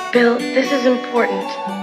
Bill, this is important.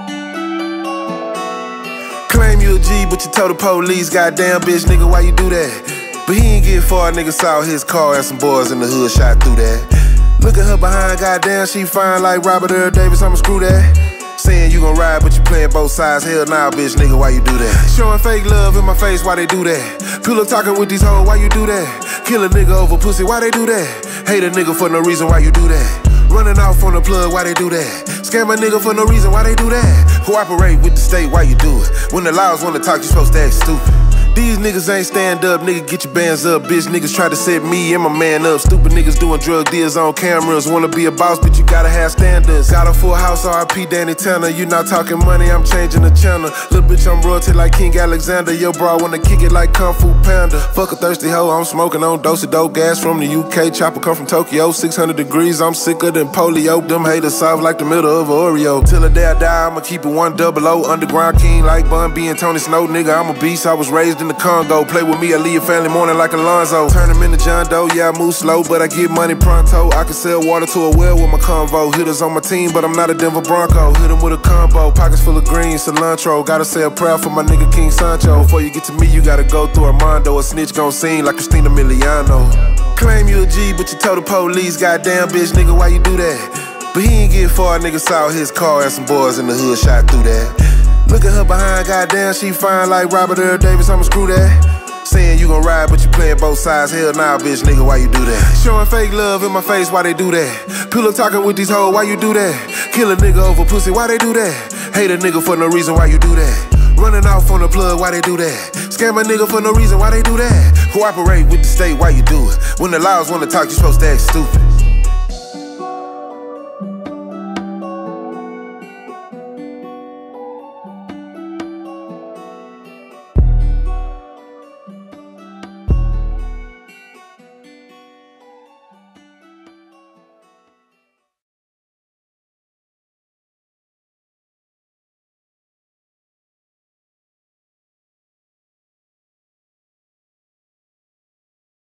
Claim you a G, but you told the police, goddamn bitch, nigga, why you do that? But he ain't get far, nigga saw his car and some boys in the hood shot through that. Look at her behind, goddamn, she fine like Robert Earl Davis, I'ma screw that. Saying you gon' ride, but you playing both sides, hell nah, bitch, nigga, why you do that? Showing fake love in my face, why they do that? Pillow talking with these hoes, why you do that? Kill a nigga over pussy, why they do that? Hate a nigga for no reason, why you do that? Running off on the plug, why they do that? Scam a nigga for no reason, why they do that? Cooperate with the state, why you do it? When the laws wanna talk, you supposed to act stupid. These niggas ain't stand up, nigga, get your bands up. Bitch, niggas try to set me and my man up. Stupid niggas doing drug deals on cameras. Wanna be a boss, but you gotta have standards. Got a full house, RIP Danny Tanner. You not talking money, I'm changing the channel. Little bitch, I'm royalty like King Alexander. Yo, bro, I wanna kick it like Kung Fu Panda. Fuck a thirsty hoe, I'm smoking on dosey dope. Gas from the UK, chopper come from Tokyo. 600 degrees, I'm sicker than polio. Them haters soft like the middle of Oreo. Till the day I die, I'ma keep it 100. Underground king like Bun B and Tony Snow. Nigga, I'm a beast, I was raised in the Congo. Play with me, I leave your family morning like Alonzo. Turn him into John Doe, yeah, I move slow, but I get money pronto. I can sell water to a well with my convo. Hitters on my team, but I'm not a Denver Bronco. Hit him with a combo, pockets full of green, cilantro. Gotta say a prayer for my nigga King Sancho. Before you get to me, you gotta go through Armando. A snitch gon' sing like Christina Miliano. Claim you a G, but you told the police, goddamn bitch, nigga, why you do that? But he ain't get far, nigga saw his car and some boys in the hood shot through that. Look at her behind, goddamn, she fine like Robert Earl Davis, I'ma screw that. Saying you gon' ride, but you playing both sides, hell nah, bitch, nigga, why you do that? Showing fake love in my face, why they do that? Pillow talking with these hoes, why you do that? Kill a nigga over pussy, why they do that? Hate a nigga for no reason, why you do that? Running off on the plug, why they do that? Scam a nigga for no reason, why they do that? Cooperate with the state, why you do it? When the laws wanna talk, you supposed to act stupid.